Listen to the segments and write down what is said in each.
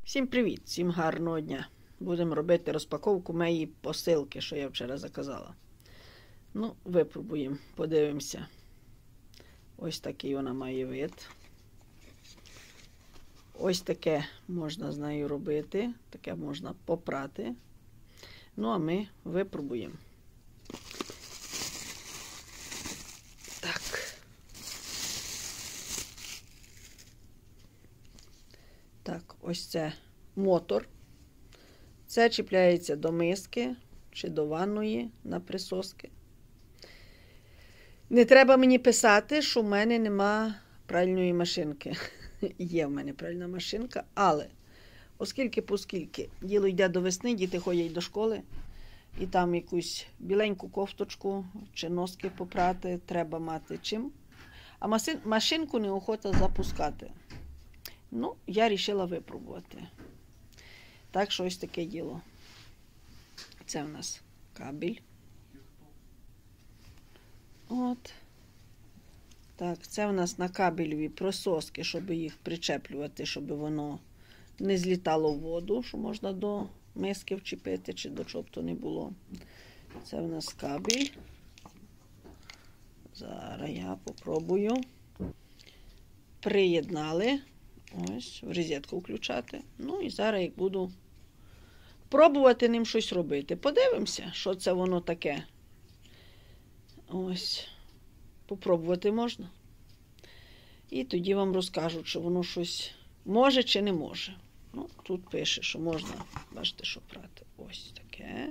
Всім привіт, всім гарного дня. Будемо робити розпаковку моєї посилки, що я вчора заказала. Ну, випробуємо, подивимося. Ось такий вона має вид. Ось таке можна з нею робити, таке можна попрати. Ну, а ми випробуємо. Так. Так, ось це мотор. Це чіпляється до миски чи до ванної на присоски. Не треба мені писати, що в мене нема пральної машинки. Є в мене пральна машинка, але оскільки діло йде до весни, діти ходять до школи, і там якусь біленьку кофточку чи носки попрати треба мати чим. А машинку неохота запускати. Ну, я вирішила випробувати. Так що ось таке діло. Це в нас кабель. От. Так, це в нас на кабелеві присоски, щоб їх причеплювати, щоб воно не злітало в воду, що можна до миски вчепити, чи до чого б то не було. Це в нас кабель. Зараз я попробую. Приєднали. Ось, в розетку включати. Ну і зараз як буду пробувати ним щось робити. Подивимося, що це воно таке. Ось. Попробувати можна. І тоді вам розкажу, чи воно щось може чи не може. Ну, тут пише, що можна, бачите, що прати. Ось таке.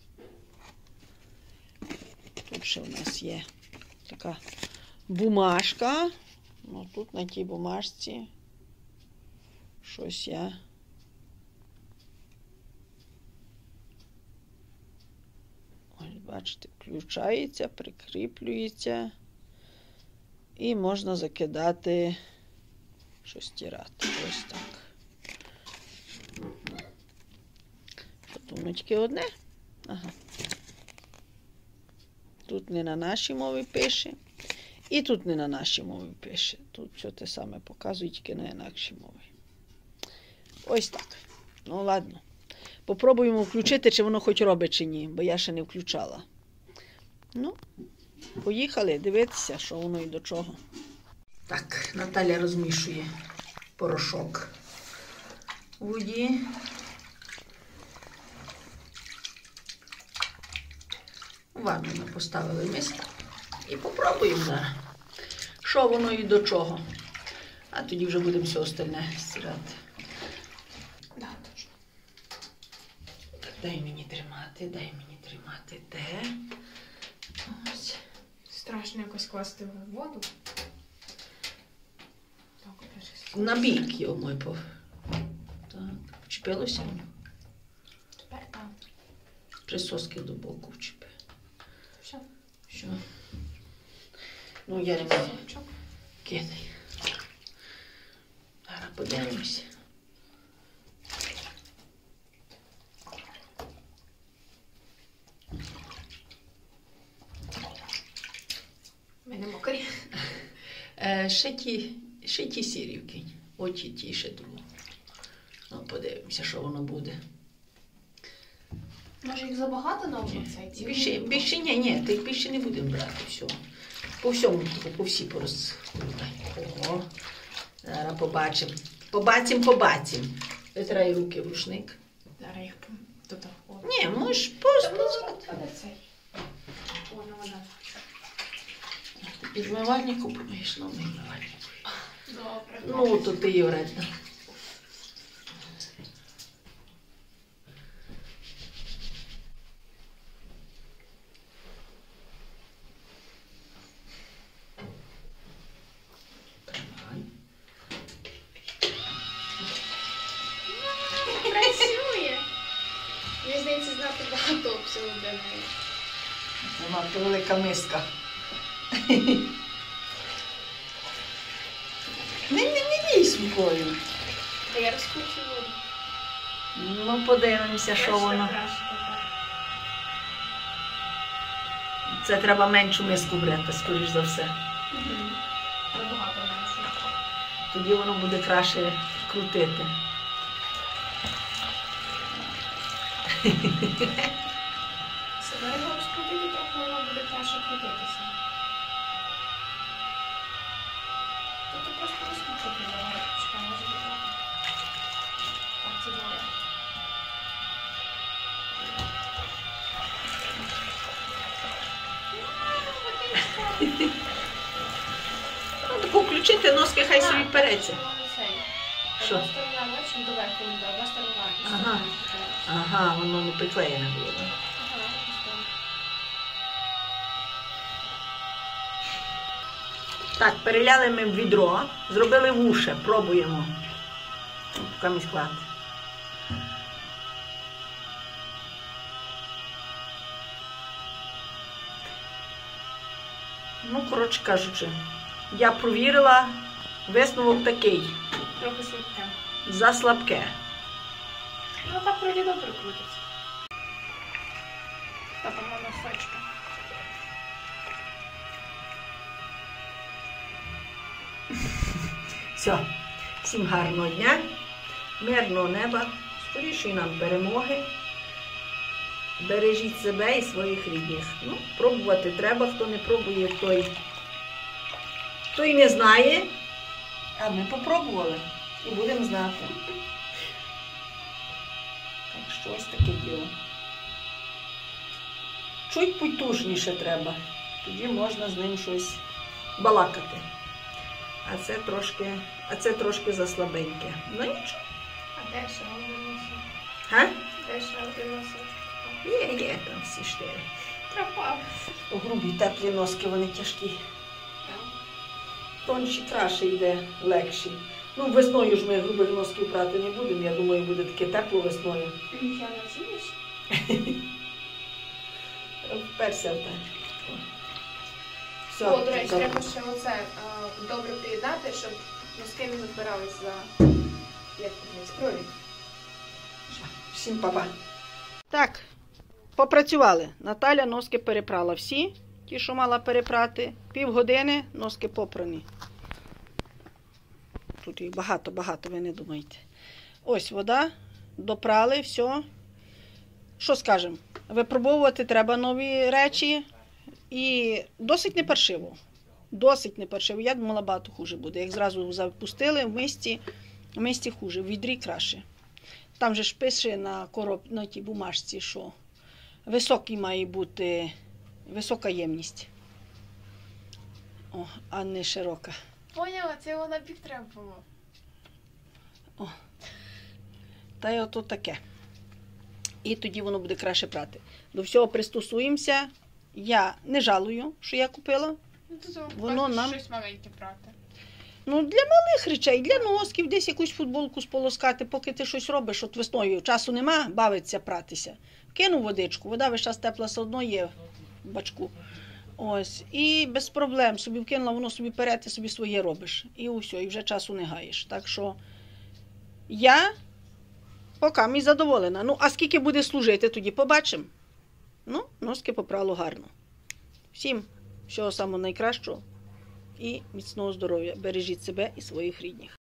Тут ще у нас є така бумажка. Ну, тут на тій бумажці щось я ось, бачите, включається, прикріплюється і можна закидати, щось стирати. Ось так. Тут воно тільки одне. Ага. Тут не на нашій мові пише. І тут не на нашій мові пише. Тут все те саме показує, тільки на інакшій мові. Ось так. Ну, ладно. Попробуємо включити, чи воно хоч робить, чи ні, бо я ще не включала. Ну, поїхали дивитися, що воно і до чого. Так, Наталя розмішує порошок у воді. У ванну ми поставили миску. І попробуємо зараз, що воно і до чого. А тоді вже будемо все остальне стирати. Да, точно. Так, дай мені тримати. Де? Ось. Страшно якось класти в воду. Так, опять. На бік його мой пов. Так, вчепилося воно. Тепер там. Присоски до боку вчепи. Все. Що? Ну, я не можу. Сочок. Кидай. Зараз подивимося. Ми не мокрі. Ще ті сірі вкинь. Оті ті ще другу. Ну, подивимося, що воно буде. Може їх забагато на одну цей? Більше ні, ти більше не будемо брати. Все. По всьому, по всій порозкрутай. Ого. Зараз побачимо. Побачимо. Витирай руки в рушник. Зараз їх туди входить. Ні, можеш просто. Де цей? Вона. Із вмивальнику помиєш, на вмивальнику. Добре. Ну, то ти її вредно. Працює. Мені здається, знати багато обсягу для неї. Це велика миска. Не лізь рукою. Та я розкручу воду. Ну, подивимося, що воно. Це треба меншу миску брати, скоріш за все. Набагато менше. Тоді воно буде краще крутити. Себе його розкрутити, трохи воно буде краще крутитися. Тобто просто розкручувати його. Чекай, може бути. Так, це добре. Ну, таку включити, носки хай собі переться. Що? Одна сторона, бачиш, доверху не дав, одна сторона. Ага. Ага, воно не приклеєне було. Да? Ага, Так, переляли ми в відро, зробили вуше, пробуємо. Поки склад. Ну, коротше кажучи, я провірила, висновок такий, трохи слабке. заслабке. Ну так вроді добре крутиться. Та, по-моєму, фочка. Все, всім гарного дня, мирного неба, скорішої нам перемоги. Бережіть себе і своїх рідних. Ну, пробувати треба, хто не пробує, той не знає. А ми попробували і будемо знати. Так що ось таке діло. Чуть потужніше треба. Тоді можна з ним щось балакати. А це трошки заслабеньке. Ну нічого. А де ще один носик? Га? Де ще один носик? Є там всі 4. Пропав. Грубі теплі носки, вони тяжкі. Тонші краще йде, легші. Ну, весною ж ми грубих носків прати не будемо. Я думаю, буде таке тепло весною. Я не розумієш? Вперся в те. Все, О, до речі, добре. треба ще оце добре приєднати, щоб носки не відбирались за як тут скрові. Всім па-па. Так, попрацювали. Наталя носки перепрала всі, ті, що мала перепрати. Півгодини носки попрані. Тут їх багато, ви не думайте. Ось вода, допрали, все. Що скажемо? Випробовувати треба нові речі. І досить не паршиво. Досить не паршиво. Я думала, багато хуже буде. Як зразу запустили в мисці хуже, в відрі краще. Там же ж пише на тій бумажці, що високий має бути, висока ємність. О, а не широка. Поняла, це його на бік треба було. О. Та й ото таке. І тоді воно буде краще прати. До всього пристосуємося. Я не жалую, що я купила. Ну, тут Воно нам- щось маленьке прати. Ну, для малих речей, для носків, десь якусь футболку сполоскати, поки ти щось робиш, от весною часу нема, бавиться пратися. Кинув водичку, вода весь час тепла все одно є в бачку. Ось, і без проблем собі вкинула, воно собі пере, ти собі своє робиш. І усе, і вже часу не гаєш. Так що я поки мій задоволена. Ну, а скільки буде служити, тоді побачимо. Ну, носки попрало гарно. Всім всього самого найкращого і міцного здоров'я. Бережіть себе і своїх рідних.